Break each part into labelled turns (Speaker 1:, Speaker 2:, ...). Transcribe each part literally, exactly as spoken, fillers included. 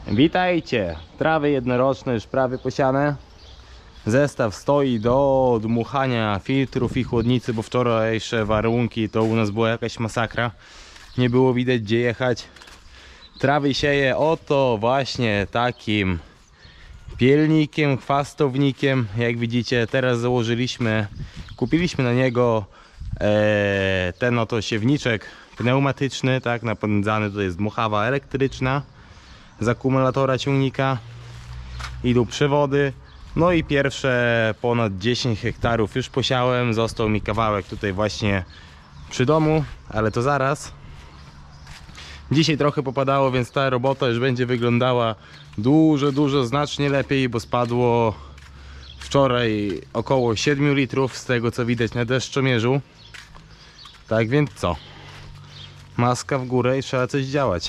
Speaker 1: Witajcie! Trawy jednoroczne już prawie posiane. Zestaw stoi do dmuchania filtrów i chłodnicy, bo wczorajsze warunki to u nas była jakaś masakra. Nie było widać gdzie jechać. Trawy sieje oto właśnie takim pielnikiem, chwastownikiem. Jak widzicie, teraz założyliśmy, kupiliśmy na niego e, ten oto siewniczek pneumatyczny, tak, napędzany, to jest dmuchawa elektryczna z akumulatora ciągnika. Idą przewody. No i pierwsze ponad dziesięć hektarów już posiałem. Został mi kawałek tutaj właśnie przy domu, ale to zaraz. Dzisiaj trochę popadało, więc ta robota już będzie wyglądała dużo, dużo, znacznie lepiej, bo spadło wczoraj około siedem litrów z tego co widać na deszczomierzu. Tak więc co? Maska w górę i trzeba coś działać.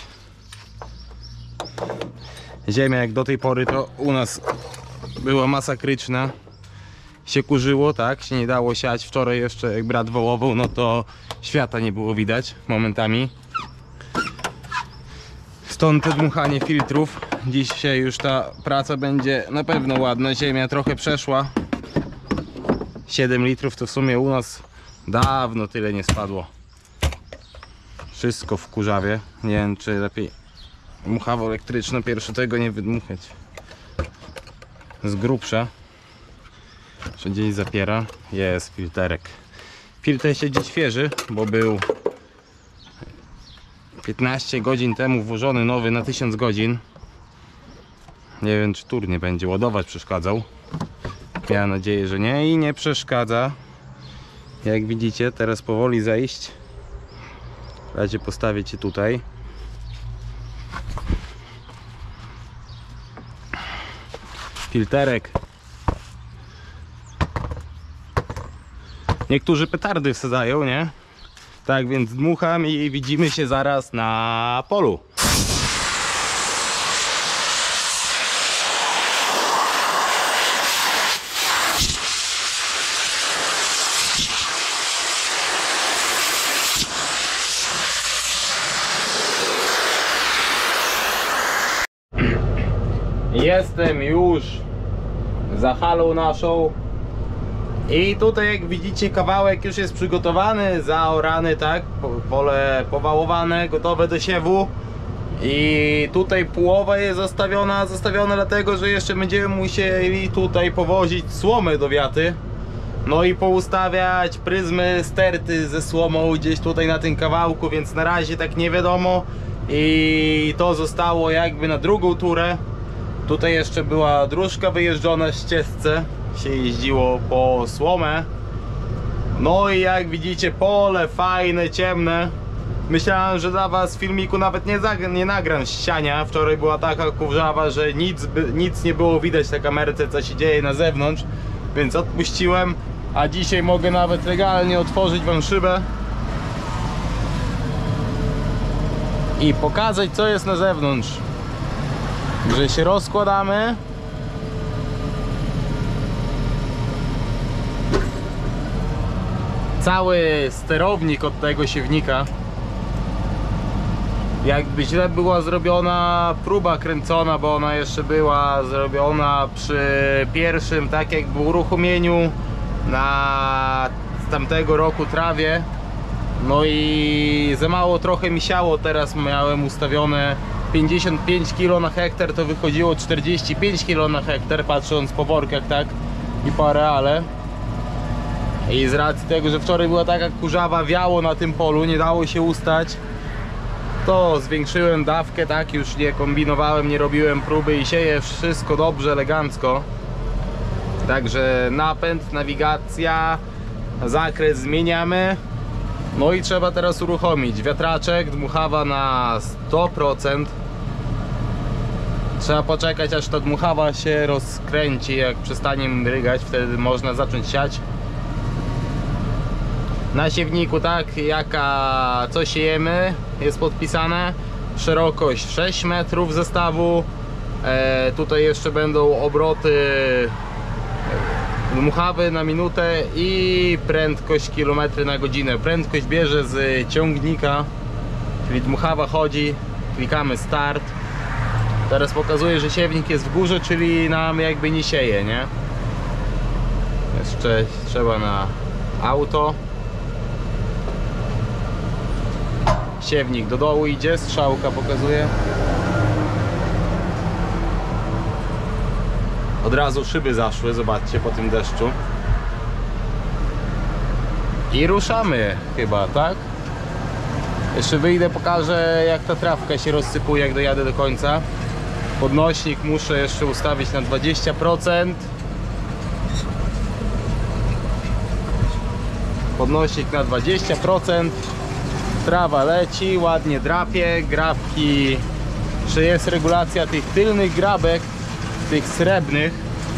Speaker 1: Ziemia jak do tej pory to u nas była masakryczna. Się kurzyło, tak? Się nie dało siać. Wczoraj jeszcze jak brat wołował, no to świata nie było widać momentami. Stąd to dmuchanie filtrów. Dzisiaj już ta praca będzie na pewno ładna. Ziemia trochę przeszła. siedem litrów to w sumie u nas dawno tyle nie spadło. Wszystko w kurzawie. Nie wiem czy lepiej dmuchawa elektryczna pierwsze tego nie wydmuchać. Z grubsza. Czy gdzieś zapiera. Jest filterek. Filtr siedzi świeży, bo był piętnaście godzin temu włożony nowy na tysiąc godzin. Nie wiem czy tur nie będzie ładować przeszkadzał. Miałem nadzieję, że nie i nie przeszkadza. Jak widzicie, teraz powoli zejść. W razie postawię cię tutaj. Filterek. Niektórzy petardy wsadzają, nie? Tak więc dmucham i widzimy się zaraz na polu. Jestem już za halą naszą. I tutaj jak widzicie kawałek już jest przygotowany, zaorany, tak, pole powałowane, gotowe do siewu. I tutaj połowa jest zostawiona, zostawiona dlatego, że jeszcze będziemy musieli tutaj powozić słomę do wiaty. No i poustawiać pryzmy, sterty ze słomą gdzieś tutaj na tym kawałku, więc na razie tak nie wiadomo. I to zostało jakby na drugą turę. Tutaj jeszcze była dróżka wyjeżdżona w ścieżce. Się jeździło po słomę. No i jak widzicie pole fajne, ciemne. Myślałem, że dla was w filmiku nawet nie, nie nagram ściania. Wczoraj była taka kurzawa, że nic, nic nie było widać na kamerce co się dzieje na zewnątrz. Więc odpuściłem. A dzisiaj mogę nawet legalnie otworzyć wam szybę i pokazać co jest na zewnątrz. Że się rozkładamy. Cały sterownik od tego siewnika. Jakby źle była zrobiona próba kręcona, bo ona jeszcze była zrobiona przy pierwszym tak jakby uruchomieniu na z tamtego roku trawie. No i za mało trochę mi siało. Teraz miałem ustawione pięćdziesiąt pięć kilo na hektar, to wychodziło czterdzieści pięć kilo na hektar, patrząc po workach, tak, i po areale. I z racji tego, że wczoraj była taka kurzawa, wiało na tym polu, nie dało się ustać, to zwiększyłem dawkę, tak, już nie kombinowałem, nie robiłem próby i sieję wszystko dobrze, elegancko. Także napęd, nawigacja, zakres zmieniamy. No i trzeba teraz uruchomić wiatraczek, dmuchawa na sto procent. Trzeba poczekać aż ta dmuchawa się rozkręci, jak przestanie mrygać, wtedy można zacząć siać. Na siewniku, tak, jaka, co siejemy, jest podpisane. Szerokość sześć metrów zestawu. E, tutaj jeszcze będą obroty dmuchawy na minutę i prędkość kilometry na godzinę. Prędkość bierze z ciągnika, czyli dmuchawa chodzi, klikamy start Teraz pokazuje, że siewnik jest w górze, czyli nam jakby nie sieje, nie? Jeszcze trzeba na auto. Siewnik do dołu idzie, strzałka pokazuje. Od razu szyby zaszły, zobaczcie, po tym deszczu. I ruszamy chyba, tak? Jeszcze wyjdę, pokażę, jak ta trawka się rozsypuje, jak dojadę do końca. Podnośnik muszę jeszcze ustawić na dwadzieścia procent. Podnośnik na dwadzieścia procent. Trawa leci, ładnie drapie. Grabki, czy jest regulacja tych tylnych grabek, tych srebrnych.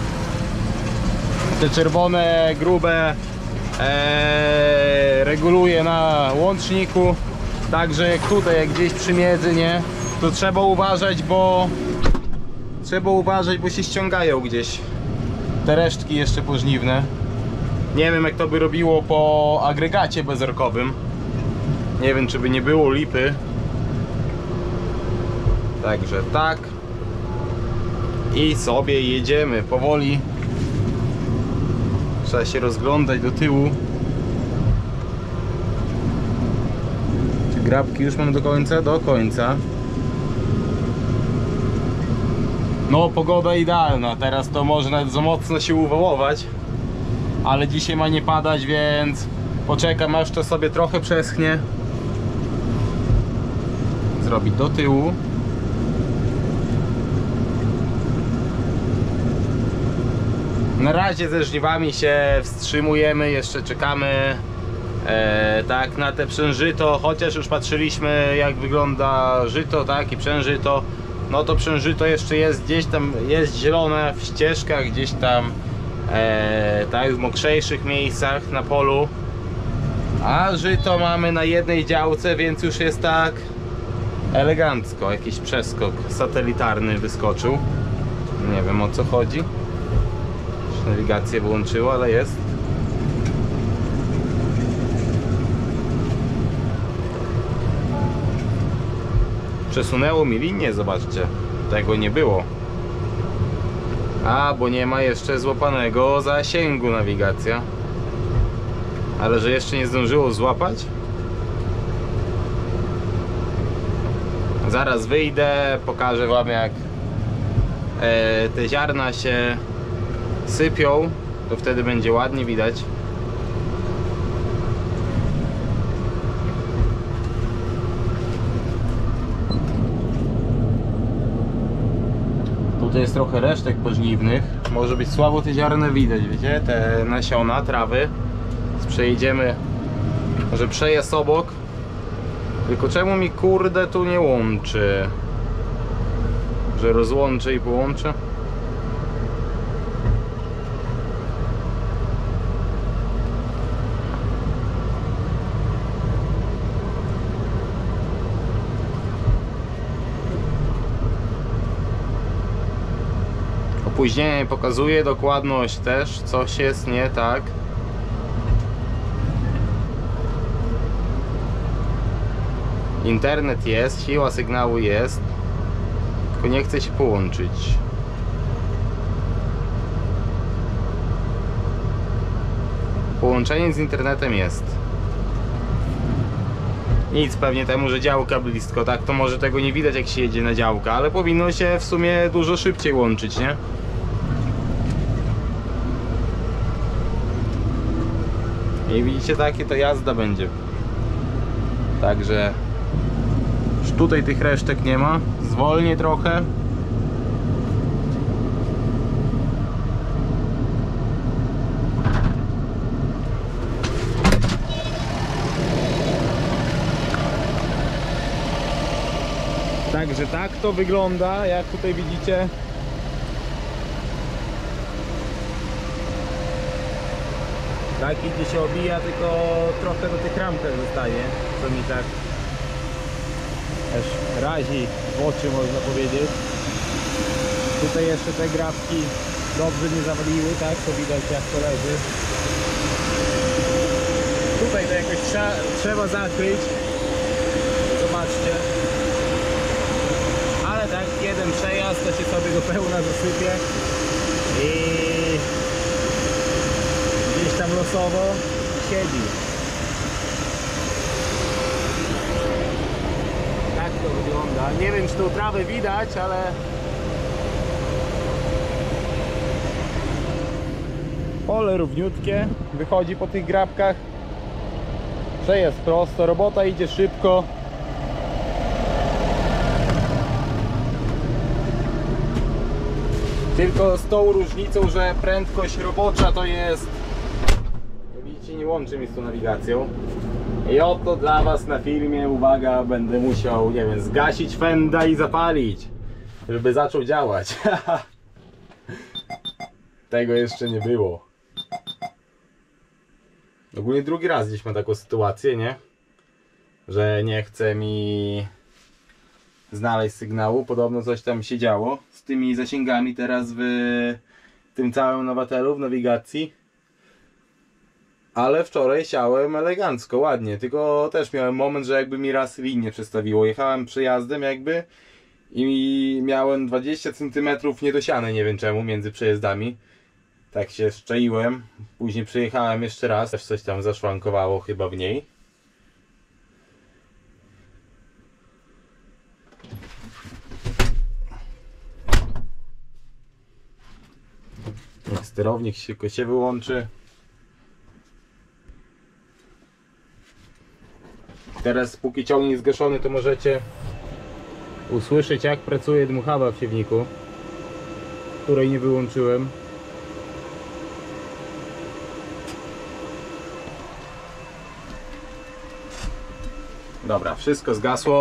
Speaker 1: Te czerwone, grube ee, reguluje na łączniku. Także jak tutaj, jak gdzieś przy miedzy, nie, to trzeba uważać, bo trzeba uważać, bo się ściągają gdzieś te resztki jeszcze pożniwne. Nie wiem, jak to by robiło po agregacie bezorkowym. Nie wiem, czy by nie było lipy. Także tak. I sobie jedziemy powoli. Trzeba się rozglądać do tyłu. Czy grabki już mam do końca? Do końca. No, pogoda idealna. Teraz to może nawet za mocno się uwałować. Ale dzisiaj ma nie padać, więc poczekam, aż to sobie trochę przeschnie. Zrobić do tyłu. Na razie ze żniwami się wstrzymujemy, jeszcze czekamy e, tak na te przężyto, chociaż już patrzyliśmy, jak wygląda żyto, tak, i przężyto. No to przężyto jeszcze jest gdzieś tam, jest zielone w ścieżkach, gdzieś tam e, tak, w mokrzejszych miejscach na polu. A żyto mamy na jednej działce, więc już jest tak elegancko. Jakiś przeskok satelitarny wyskoczył. Nie wiem, o co chodzi. Nawigację wyłączyło, ale jest. Przesunęło mi linię, zobaczcie. Tego nie było. A, bo nie ma jeszcze złapanego zasięgu nawigacja. Ale że jeszcze nie zdążyło złapać? Zaraz wyjdę, pokażę wam, jak e, te ziarna się sypią, to wtedy będzie ładnie widać. Tutaj jest trochę resztek pożniwnych. Może być słabo te ziarna widać, wiecie? Te nasiona, trawy. Przejedziemy, może przejazd obok. Tylko czemu mi kurde tu nie łączy? Że rozłączę i połączę? Opóźnienie pokazuje, dokładność też, coś jest nie tak. Internet jest, siła sygnału jest, tylko nie chce się połączyć. Połączenie z internetem jest. Nic, pewnie temu, że działka blisko, tak, to może tego nie widać, jak się jedzie na działkę, ale powinno się w sumie dużo szybciej łączyć, nie? I widzicie, takie to jazda będzie. Także już tutaj tych resztek nie ma. Zwolnię trochę. Także tak to wygląda, jak tutaj widzicie. Tak idzie się obija, tylko trochę do tych ramkach zostaje, co mi tak też razi w oczy, można powiedzieć. Tutaj jeszcze te grabki dobrze nie zawaliły, tak, to widać, jak to leży. Tutaj to jakoś trzeba, trzeba zakryć. Zobaczcie. Ale tak, jeden przejazd. sypie i gdzieś tam losowo siedzi. Tak to wygląda. Nie wiem, czy tą trawę widać, ale pole równiutkie, wychodzi po tych grabkach. Przejazd prosto, robota idzie szybko. Tylko z tą różnicą, że prędkość robocza to jest, jak widzicie, nie łączy mi z tą nawigacją. I oto dla was na filmie, uwaga, będę musiał, nie wiem, zgasić fenda i zapalić, żeby zaczął działać. Tego jeszcze nie było. Ogólnie drugi raz gdzieś mam taką sytuację, nie? Że nie chce mi znaleźć sygnału. Podobno coś tam się działo z tymi zasięgami teraz w tym całym Novatelu, w nawigacji. Ale wczoraj siałem elegancko, ładnie. Tylko też miałem moment, że jakby mi raz linię przestawiło. Jechałem przejazdem jakby i miałem dwadzieścia centymetrów niedosiane, nie wiem czemu, między przejazdami. Tak się szczaiłem. Później przyjechałem jeszcze raz, też coś tam zaszwankowało chyba w niej. Jak sterownik się, się wyłączy. Teraz póki ciągnik zgaszony, to możecie usłyszeć, jak pracuje dmuchawa w siewniku, której nie wyłączyłem. Dobra, wszystko zgasło.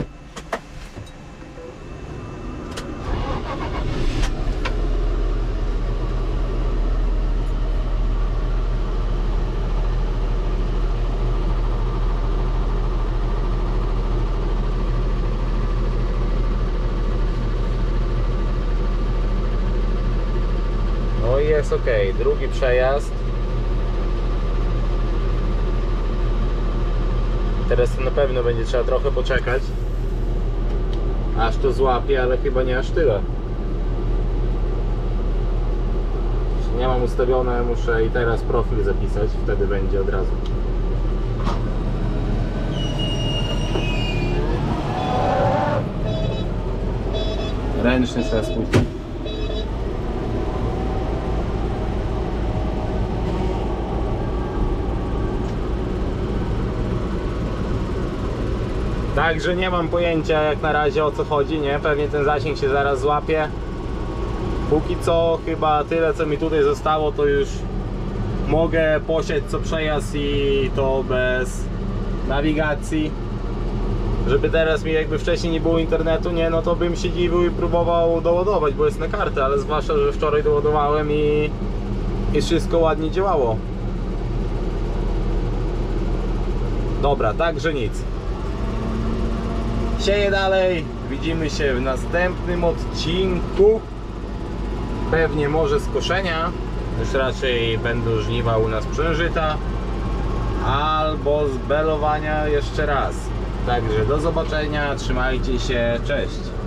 Speaker 1: No i jest ok, drugi przejazd. Teraz to na pewno będzie trzeba trochę poczekać, aż to złapie, ale chyba nie aż tyle. Nie mam ustawione, muszę i teraz profil zapisać, wtedy będzie od razu. Ręczny trzeba spuścić. Także nie mam pojęcia jak na razie, o co chodzi, nie? Pewnie ten zasięg się zaraz złapie. Póki co chyba tyle, co mi tutaj zostało, to już mogę posiać co przejazd i to bez nawigacji. Żeby teraz mi jakby wcześniej nie było internetu, nie, no to bym się dziwił i próbował doładować, bo jest na kartę, ale zwłaszcza, że wczoraj doładowałem i, i wszystko ładnie działało. Dobra, także nic. Sieję dalej, widzimy się w następnym odcinku. Pewnie może z koszenia, już raczej będą żniwa u nas przężyta, albo z belowania jeszcze raz. Także do zobaczenia, trzymajcie się, cześć.